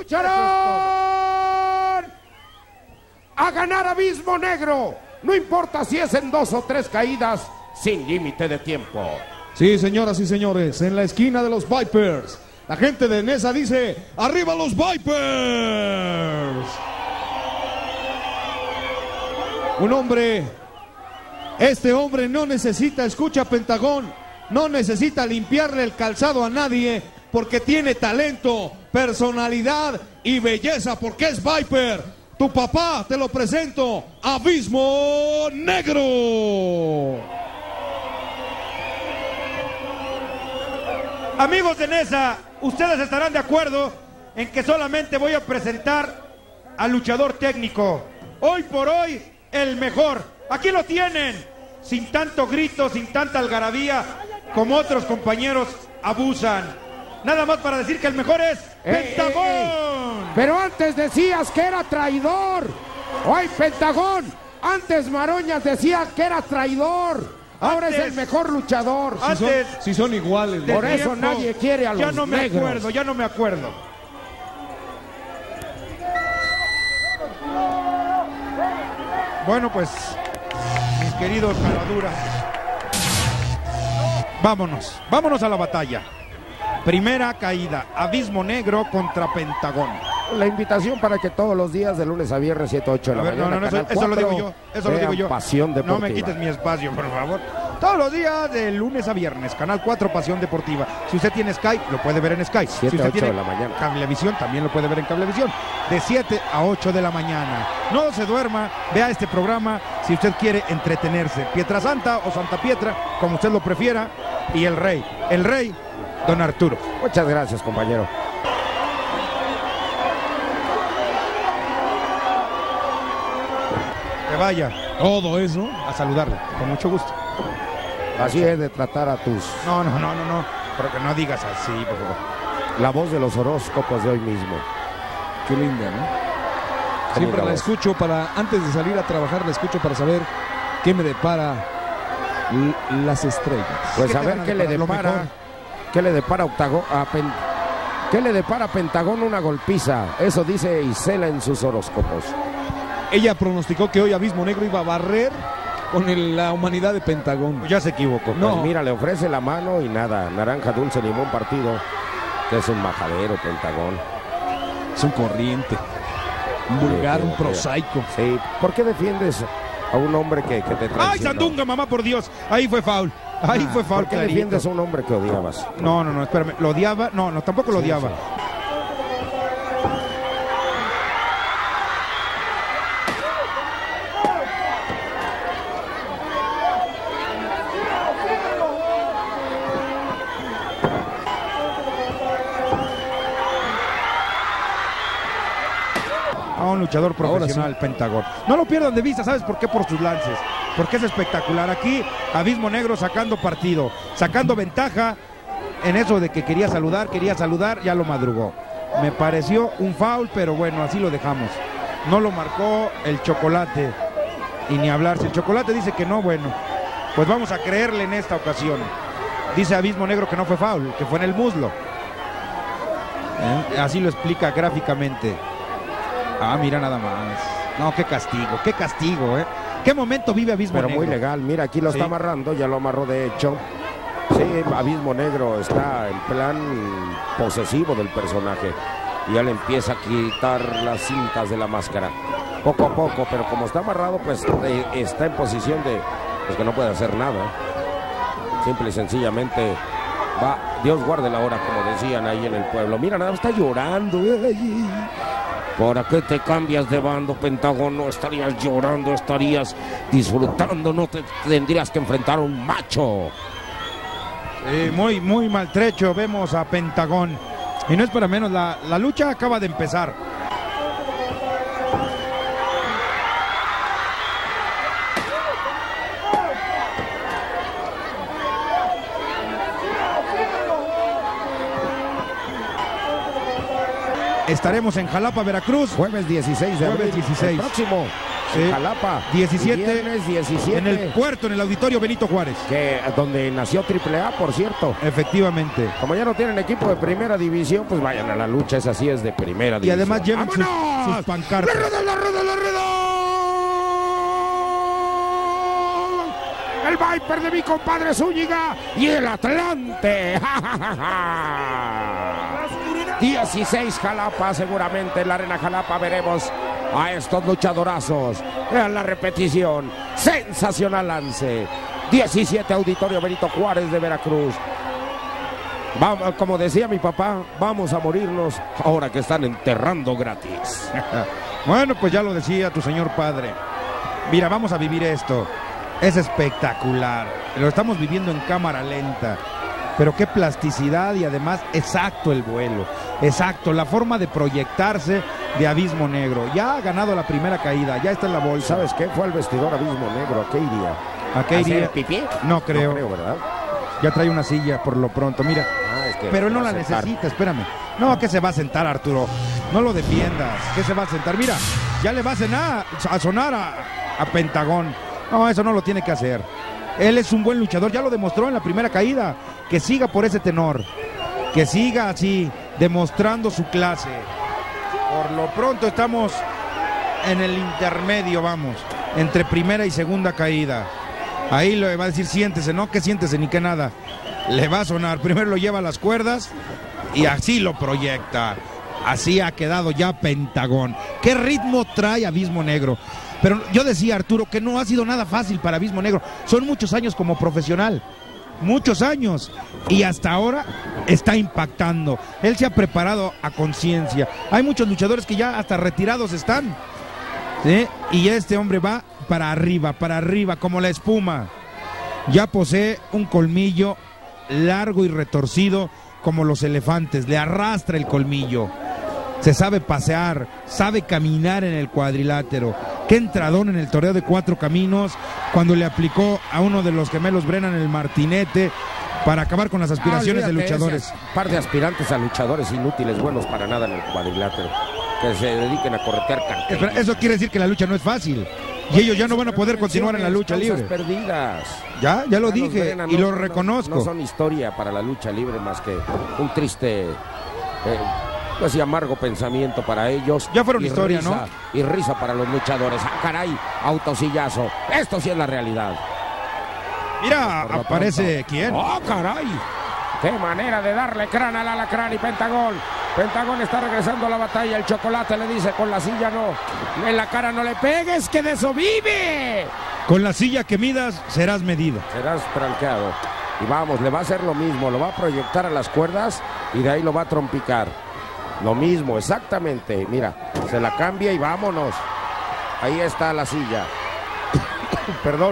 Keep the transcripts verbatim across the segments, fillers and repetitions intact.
lucharán a ganar Abismo Negro. No importa si es en dos o tres caídas, sin límite de tiempo. Sí, señoras y señores, en la esquina de los Vipers, la gente de Nesa dice: ¡arriba los Vipers! Un hombre, este hombre no necesita, escucha Pentagón, no necesita limpiarle el calzado a nadie, porque tiene talento, personalidad y belleza, porque es Viper. Tu papá, te lo presento, Abismo Negro. Amigos de Nesa, ustedes estarán de acuerdo en que solamente voy a presentar al luchador técnico. Hoy por hoy, el mejor. Aquí lo tienen, sin tanto grito, sin tanta algarabía, como otros compañeros abusan. Nada más para decir que el mejor es eh, Pentagón. Eh, eh. Pero antes decías que era traidor. Hoy Pentagón, antes Maroñas decía que era traidor. Ahora antes, es el mejor luchador. Antes, si, son, si son iguales. Por eso tiempo, nadie quiere a los ya no me negros. acuerdo, ya no me acuerdo. Bueno, pues, mis queridos caraduras, vámonos, vámonos a la batalla. Primera caída, Abismo Negro contra Pentagón. La invitación para que todos los días de lunes a viernes siete a ocho de la a ver, mañana. No, no, no, eso, eso lo digo yo, eso lo digo yo. Pasión Deportiva. No me quites mi espacio, por favor. Todos los días de lunes a viernes, Canal cuatro, Pasión Deportiva. Si usted tiene Sky, lo puede ver en Sky. siete si usted a ocho tiene de la mañana. Cablevisión, también lo puede ver en Cablevisión. De siete a ocho de la mañana. No se duerma, vea este programa si usted quiere entretenerse. Pietrasanta o Santa Pietra, como usted lo prefiera. Y el rey, el rey, don Arturo. Muchas gracias, compañero. Que vaya. Todo eso. A saludarle, con mucho gusto. Así es de tratar a tus... No, no, no, no, no. Pero que no digas así, por favor. La voz de los horóscopos de hoy mismo. Qué linda, ¿no? Siempre la escucho para, antes de salir a trabajar, la escucho para saber qué me depara las estrellas. Pues a ver qué le depara, qué le depara Octagon, a Pen, qué le depara a Pentagón una golpiza. Eso dice Isela en sus horóscopos. Ella pronosticó que hoy Abismo Negro iba a barrer con el, la humanidad de Pentagón. Ya se equivocó. No, pues mira, le ofrece la mano y nada, naranja dulce, limón partido, que es un majadero Pentagón. Es un corriente, un vulgar, sí, un prosaico. Sí, ¿por qué defiendes a un hombre que, que te traicionó? ¡Ay, Sandunga, mamá, por Dios! Ahí fue foul. Ahí ah, fue foul. ¿Por qué clarito. Defiendes a un hombre que odiabas? No, no, no, espérame. ¿Lo odiaba? No, no, tampoco lo sí, odiaba. Sí. Un luchador profesional, sí. Pentagón. No lo pierdan de vista, ¿sabes por qué? Por sus lances. Porque es espectacular. Aquí, Abismo Negro sacando partido, sacando ventaja en eso de que quería saludar, quería saludar, ya lo madrugó. Me pareció un foul, pero bueno, así lo dejamos. No lo marcó el Chocolate. Y ni hablar. Si el Chocolate dice que no, bueno, pues vamos a creerle en esta ocasión. Dice Abismo Negro que no fue foul, que fue en el muslo. ¿Eh? Así lo explica gráficamente. Ah, mira nada más. No, qué castigo, qué castigo, ¿eh? ¿Qué momento vive Abismo Pero Negro? Pero muy legal, mira, aquí lo sí. está amarrando, ya lo amarró de hecho. Sí, Abismo Negro está en plan posesivo del personaje. Y ya le empieza a quitar las cintas de la máscara. Poco a poco, pero como está amarrado, pues eh, está en posición de pues, que no puede hacer nada. Simple y sencillamente va, Dios guarde la hora, como decían ahí en el pueblo. Mira, nada, está llorando. Ay. ¿Para qué te cambias de bando, Pentagón? No estarías llorando, estarías disfrutando, no te tendrías que enfrentar a un macho. Sí, muy, muy maltrecho vemos a Pentagón. Y no es para menos, la, la lucha acaba de empezar. estaremos en Jalapa, Veracruz. Jueves dieciséis de abril. Jueves dieciséis. El próximo. Sí. En Jalapa. diecisiete. diecisiete. En el puerto, en el auditorio Benito Juárez. Que, donde nació Triple A, por cierto. Efectivamente. Como ya no tienen equipo de primera división, pues vayan a la lucha. Esa sí es de primera Y división. además lleven sus, sus pancartas. ¡La rueda, la rueda, la rueda! El Viper de mi compadre Zúñiga y el Atlante. dieciséis Jalapa, seguramente en la Arena Jalapa veremos a estos luchadorazos. Vean la repetición. Sensacional lance. diecisiete Auditorio Benito Juárez de Veracruz. Vamos, como decía mi papá, vamos a morirnos ahora que están enterrando gratis. Bueno, pues ya lo decía tu señor padre. Mira, vamos a vivir esto. Es espectacular. Lo estamos viviendo en cámara lenta. Pero qué plasticidad y además exacto el vuelo. Exacto, la forma de proyectarse de Abismo Negro. Ya ha ganado la primera caída, ya está en la bolsa. ¿Sabes qué? Fue al vestidor Abismo Negro. ¿A qué iría? ¿A qué iría? ¿Hacer pipí? No creo. No creo, ¿verdad? Ya trae una silla por lo pronto, mira. Ah, es que Pero él no la va a sentar. necesita, espérame. No, que se va a sentar, Arturo. No lo defiendas. Que se va a sentar. Mira, ya le va a, cenar, a sonar a, a Pentagón. No, eso no lo tiene que hacer. Él es un buen luchador, ya lo demostró en la primera caída. Que siga por ese tenor. Que siga así, demostrando su clase. Por lo pronto estamos en el intermedio, vamos. Entre primera y segunda caída. Ahí le va a decir siéntese, no que siéntese ni que nada. Le va a sonar, primero lo lleva a las cuerdas y así lo proyecta. Así ha quedado ya Pentagón. ¿Qué ritmo trae Abismo Negro? Pero yo decía, Arturo, que no ha sido nada fácil para Abismo Negro. Son muchos años como profesional. Muchos años. Y hasta ahora está impactando. Él se ha preparado a conciencia. Hay muchos luchadores que ya hasta retirados están. ¿Sí? Y este hombre va para arriba, para arriba, como la espuma. Ya posee un colmillo largo y retorcido como los elefantes. Le arrastra el colmillo. Se sabe pasear, sabe caminar en el cuadrilátero. Qué entradón en el torneo de cuatro caminos cuando le aplicó a uno de los gemelos Brennan el martinete para acabar con las aspiraciones ah, de luchadores. Ese par de aspirantes a luchadores inútiles, buenos para nada en el cuadrilátero. Que se dediquen a corretear carteles. Eso quiere decir que la lucha no es fácil. Y ellos ya no van a poder continuar en la lucha libre. Perdidas. Ya, ya lo dije y lo reconozco. No son historia para la lucha libre más que un triste... Eh, pues y amargo pensamiento para ellos. Ya fueron y historia, risa, ¿no? Y risa para los luchadores. ¡Ah, caray! Autosillazo. Esto sí es la realidad. Mira, aparece pronto. ¿Quién? ¡Oh, caray! ¡Qué manera de darle crán al alacrán y Pentagón! Pentagón está regresando a la batalla. El Chocolate le dice con la silla no. En la cara no le pegues, que de eso vive. Con la silla que midas serás medido. Serás tranqueado. Y vamos, le va a hacer lo mismo. Lo va a proyectar a las cuerdas y de ahí lo va a trompicar. Lo mismo, exactamente. Mira, se la cambia y vámonos. Ahí está la silla. Perdón.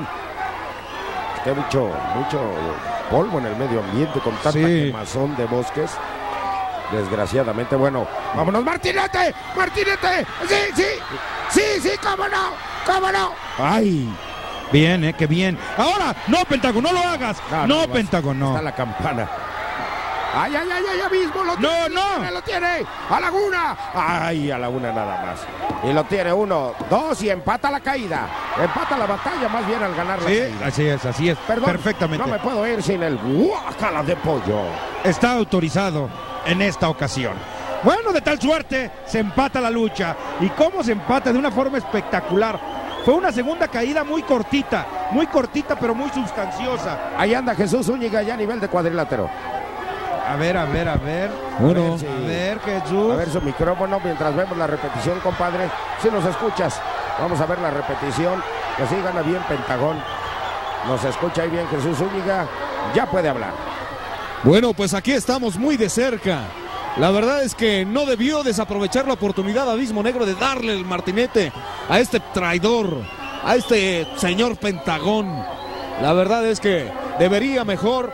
Es que hay mucho, mucho polvo en el medio ambiente con tanta Sí. quemazón de bosques. Desgraciadamente, bueno. ¡Vámonos, Martinete! ¡Martinete! ¡Sí, sí! ¡Sí, sí! ¡Cómo no! ¡Cómo no! ¡Ay! Bien, eh, qué bien. Ahora, no, Pentagón, no lo hagas. No, No, no, Pentagón, no. Está la campana. ¡Ay, ay, ay, ay! ¡Abismo! ¡Lo No, tiene! no. ¡Lo tiene! ¡Lo tiene! ¡A Laguna! ¡Ay, a Laguna nada más! Y lo tiene uno, dos y empata la caída. Empata la batalla más bien al ganar la Sí, caída. así es, así es. Perdón, Perfectamente. no me puedo ir sin el guácala de pollo. Está autorizado en esta ocasión. Bueno, de tal suerte se empata la lucha. ¿Y cómo se empata? De una forma espectacular. Fue una segunda caída muy cortita, muy cortita pero muy sustanciosa. Ahí anda Jesús Zúñiga ya a nivel de cuadrilátero. A ver, a ver, a ver. Bueno. A ver, sí. A ver, Jesús. A ver su micrófono mientras vemos la repetición, compadre. Si nos escuchas, vamos a ver la repetición. Que sí gana bien Pentagón. Nos escucha ahí bien Jesús Zúñiga. Ya puede hablar. Bueno, pues aquí estamos muy de cerca. La verdad es que no debió desaprovechar la oportunidad Abismo Negro de darle el martinete a este traidor, a este señor Pentagón. La verdad es que debería mejor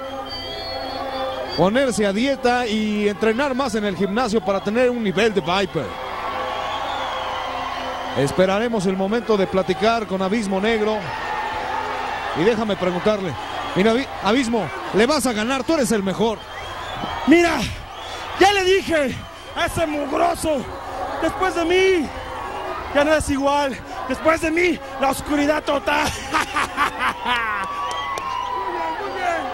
ponerse a dieta y entrenar más en el gimnasio para tener un nivel de Viper. Esperaremos el momento de platicar con Abismo Negro. Y déjame preguntarle, mira, Abismo, le vas a ganar, tú eres el mejor. Mira, ya le dije a ese mugroso. Después de mí, ya no es igual. Después de mí, la oscuridad total. Muy bien, muy bien.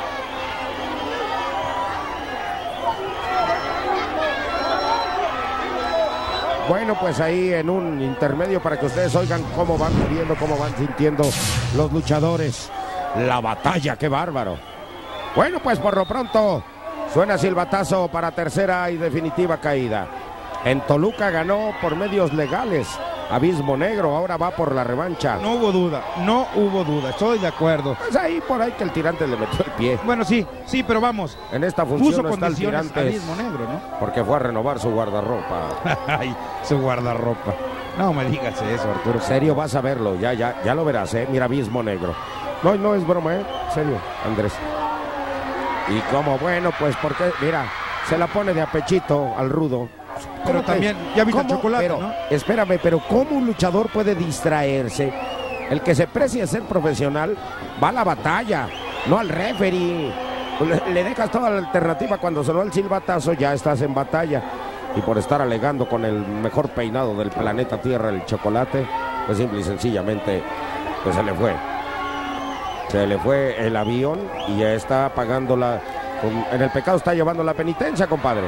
Bueno, pues ahí en un intermedio para que ustedes oigan cómo van viendo, cómo van sintiendo los luchadores. La batalla, qué bárbaro. Bueno, pues por lo pronto suena silbatazo para tercera y definitiva caída. En Toluca ganó por medios legales Abismo Negro, ahora va por la revancha. No hubo duda, no hubo duda, estoy de acuerdo. Pues ahí por ahí que el tirante le metió el pie. Bueno, sí, sí, pero vamos. En esta función puso no está el condiciones tirante. Abismo Negro, ¿no? Porque fue a renovar su guardarropa. Ay, su guardarropa. No me digas eso, Arturo. En serio, vas a verlo, ya, ya, ya lo verás, ¿eh? Mira, Abismo Negro. No, no es broma, ¿eh? En serio, Andrés. Y como, bueno, pues porque, mira, se la pone de apechito al rudo. Pero también, ya viste el chocolate, pero, ¿no? Espérame, pero ¿cómo un luchador puede distraerse? El que se precie a ser profesional va a la batalla, no al referee. Le, le dejas toda la alternativa cuando sonó el silbatazo, ya estás en batalla. Y por estar alegando con el mejor peinado del planeta Tierra, el chocolate, pues simple y sencillamente, pues se le fue. Se le fue el avión y ya está pagando la... En el pecado está llevando la penitencia, compadre.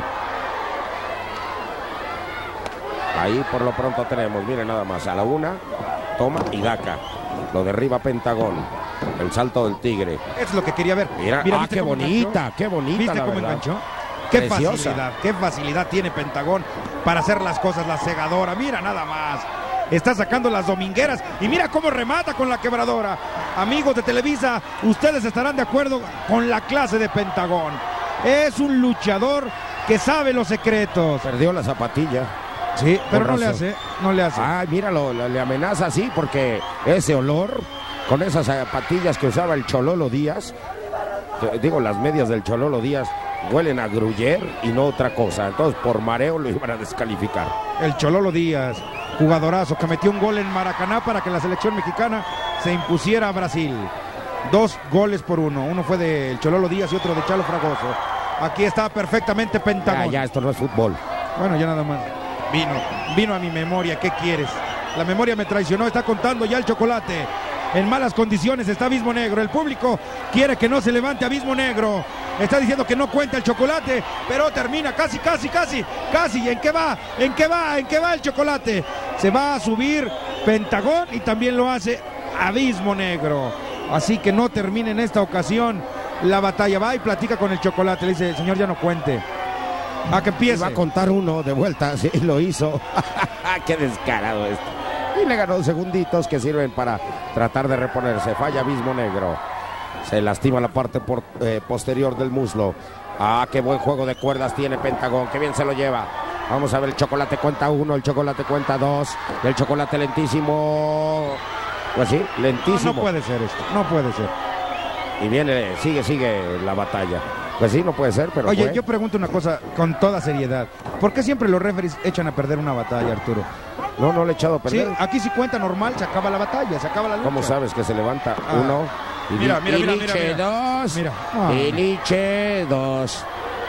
Ahí por lo pronto tenemos, miren nada más, a la una, toma y daca. Lo derriba Pentagón. El salto del tigre. Es lo que quería ver. Mira, Mira, ah, ¿viste qué cómo bonita, enganchó? qué bonita, ¿Viste la cómo verdad. enganchó? Qué Preciosa. facilidad, qué facilidad tiene Pentagón para hacer las cosas, la segadora. Mira nada más. Está sacando las domingueras y mira cómo remata con la quebradora. Amigos de Televisa, ustedes estarán de acuerdo con la clase de Pentagón. Es un luchador que sabe los secretos. Perdió la zapatilla. Sí, pero no razón. le hace, no le hace. Ah, míralo, le amenaza así porque ese olor, con esas zapatillas que usaba el Chololo Díaz, digo, las medias del Chololo Díaz, huelen a gruyer y no otra cosa. Entonces, por mareo lo iban a descalificar. El Chololo Díaz, jugadorazo, que metió un gol en Maracaná para que la selección mexicana se impusiera a Brasil. Dos goles por uno. Uno fue del Chololo Díaz y otro de Chalo Fragoso. Aquí está perfectamente Pentagón. Ya, ya, esto no es fútbol. Bueno, ya nada más. Vino, vino a mi memoria. ¿Qué quieres? La memoria me traicionó. Está contando ya el chocolate. En malas condiciones está Abismo Negro. El público quiere que no se levante Abismo Negro. Está diciendo que no cuenta el chocolate, pero termina casi, casi, casi, casi. ¿Y en qué va? ¿En qué va? ¿En qué va el chocolate? Se va a subir Pentagón y también lo hace Abismo Negro. Así que no termina en esta ocasión la batalla. Va y platica con el chocolate. Le dice, señor, ya no cuente. A que empiece. Va a contar uno de vuelta, sí, lo hizo. Qué descarado esto. Y le ganó segunditos que sirven para tratar de reponerse. Falla Abismo Negro. Se lastima la parte por, eh, posterior del muslo. Ah, qué buen juego de cuerdas tiene Pentagón. Qué bien se lo lleva. Vamos a ver, el chocolate cuenta uno, el chocolate cuenta dos. El chocolate lentísimo. Pues sí, lentísimo. No, no puede ser esto, no puede ser. Y viene, sigue, sigue la batalla. Pues sí, no puede ser, pero Oye, fue. yo pregunto una cosa con toda seriedad. ¿Por qué siempre los referees echan a perder una batalla, Arturo? No, no le he echado a perder. Sí, aquí si cuenta normal, se acaba la batalla, se acaba la lucha. ¿Cómo sabes que se levanta Ah. uno? Y Mira, mira, mira, Iliche mira, mira. dos. Mira. Ah. Iliche dos.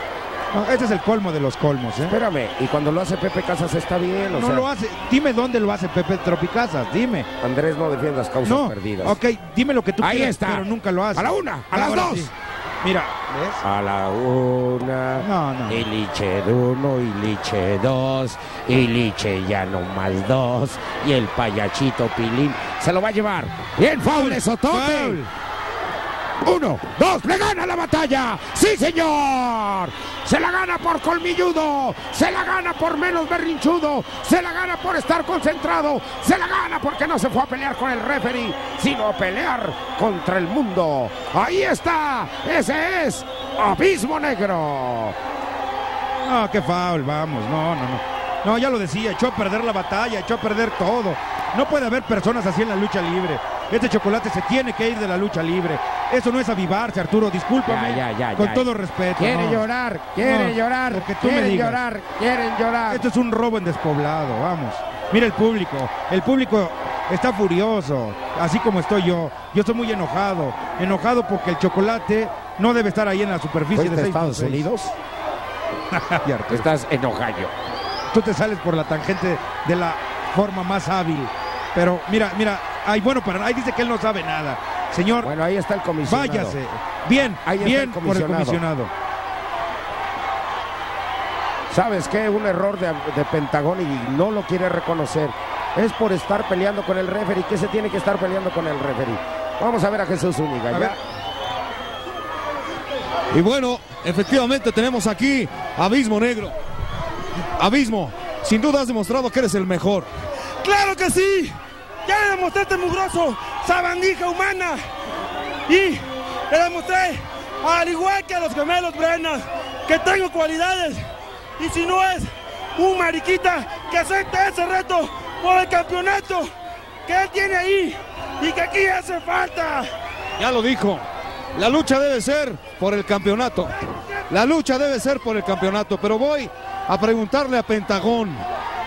No, este es el colmo de los colmos, ¿eh? Espérame, y cuando lo hace Pepe Casas está bien, o No sea, lo hace. Dime dónde lo hace Pepe Tropicazas, dime. Andrés, no defiendas causas No, perdidas. ok, dime lo que tú Ahí quieras, está. pero nunca lo hace. A la una, a las Ahora dos. sí. Mira, ¿ves? A la una, No, no. Iliche uno, Iliche dos, Iliche ya no más dos, y el payachito Pilín se lo va a llevar. Bien, foul de Sotote. Foul. Uno, dos, le gana la batalla. ¡Sí, señor! Se la gana por colmilludo, se la gana por menos berrinchudo, se la gana por estar concentrado, se la gana porque no se fue a pelear con el referee, sino a pelear contra el mundo. Ahí está, ese es Abismo Negro. No, qué foul, vamos, no, no, no. No, ya lo decía, echó a perder la batalla, echó a perder todo. No puede haber personas así en la lucha libre. Este chocolate se tiene que ir de la lucha libre. Eso no es avivarse, Arturo, discúlpame. Ya, ya, ya, con ya. todo respeto. Quiere no. llorar, quiere No, llorar, porque tú me quieren digas. llorar, quieren llorar. Esto es un robo en despoblado, vamos. Mira el público, el público está furioso, así como estoy yo. Yo estoy muy enojado, enojado porque el chocolate no debe estar ahí en la superficie ¿Fuiste de a seis por Estados seis. Unidos? Estás enojallo. Tú te sales por la tangente de la forma más hábil. Pero mira, mira, ay, bueno, para ahí dice que él no sabe nada. Señor, bueno, ahí está el comisionado. Váyase. Bien, ahí está bien el por el comisionado. ¿Sabes qué? Un error de, de Pentagón y no lo quiere reconocer. Es por estar peleando con el referee. ¿Qué se tiene que estar peleando con el referee? Vamos a ver a Jesús Zúñiga. Ya. Y bueno, efectivamente tenemos aquí Abismo Negro. Abismo, sin duda has demostrado que eres el mejor. ¡Claro que sí! Ya le demostré este mugroso sabandija humana. Y le demostré, al igual que a los gemelos Brenas, que tengo cualidades. Y si no es un mariquita que acepte ese reto por el campeonato que él tiene ahí y que aquí hace falta. Ya lo dijo, la lucha debe ser por el campeonato. La lucha debe ser por el campeonato, pero voy a preguntarle a Pentagón.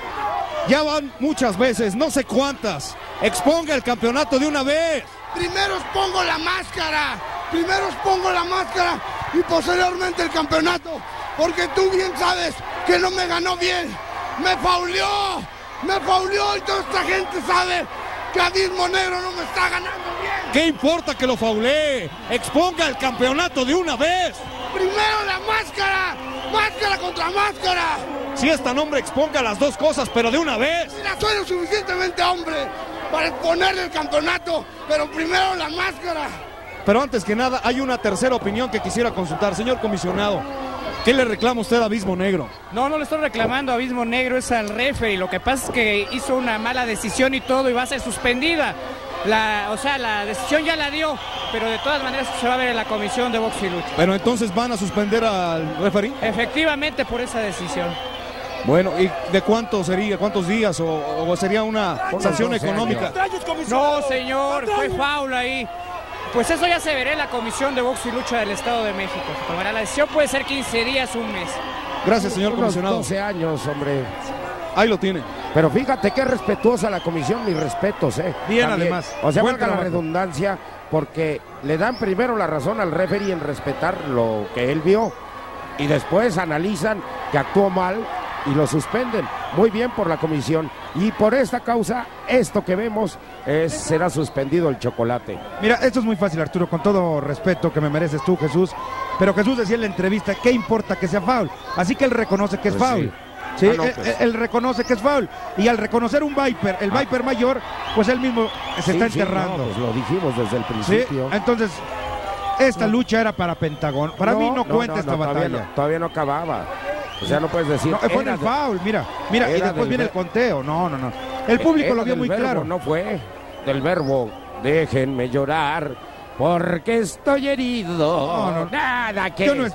Ya van muchas veces, no sé cuántas. Exponga el campeonato de una vez. Primero expongo la máscara, primero expongo la máscara y posteriormente el campeonato. Porque tú bien sabes que no me ganó bien, me fauleó, me fauleó y toda esta gente sabe que Abismo Negro no me está ganando bien. ¿Qué importa que lo faulee? Exponga el campeonato de una vez. Primero la máscara, máscara contra máscara. Si es tan hombre, exponga las dos cosas, pero de una vez. Mira, soy lo suficientemente hombre para exponerle el campeonato, pero primero la máscara. Pero antes que nada, hay una tercera opinión que quisiera consultar. Señor comisionado, ¿qué le reclama usted a Abismo Negro? No, no le estoy reclamando a Abismo Negro, es al referee. Lo que pasa es que hizo una mala decisión y todo y va a ser suspendida. La, o sea, la decisión ya la dio, pero de todas maneras se va a ver en la comisión de box y lucha. Pero entonces van a suspender al referee. Efectivamente, por esa decisión. Bueno, ¿y de cuánto sería? ¿Cuántos días? ¿O, o sería una sanción económica? No, señor, fue foul ahí. Pues eso ya se verá en la comisión de box y lucha del Estado de México. Se tomará la decisión, puede ser quince días, un mes. Gracias, señor Unos comisionado. doce años, hombre. Ahí lo tiene. Pero fíjate qué respetuosa la comisión, mis respetos, ¿eh? Bien, También. además. O sea, Buen valga la trabajo. redundancia, porque le dan primero la razón al referee en respetar lo que él vio y después analizan que actuó mal y lo suspenden. Muy bien por la comisión. Y por esta causa, esto que vemos es, será suspendido el chocolate. Mira, esto es muy fácil, Arturo, con todo respeto que me mereces tú, Jesús. Pero Jesús decía en la entrevista, ¿qué importa que sea foul? Así que él reconoce que es Pues foul. sí. Sí, Ah, no, él, pues. él- él reconoce que es foul. Y al reconocer un Viper, el Ah. Viper mayor, pues él mismo se Sí, está sí, enterrando. no, pues lo dijimos desde el ¿Sí? principio. Entonces, esta lucha era para Pentagón. Para mí no, cuenta esta todavía batalla. no, todavía no acababa. O sea, no puedes decir. No, fue en era el de- foul, mira, mira, y era después del viene ver- el conteo. No, no, no. El público Era lo vio del muy verbo, claro. No fue del verbo, déjenme llorar, porque estoy herido. No, no. Nada que Yo no, es-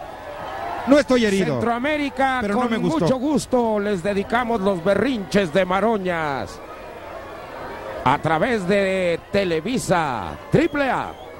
no estoy herido. Centroamérica, pero con no me gustó. mucho gusto les dedicamos los berrinches de Maroñas a través de Televisa Triple A.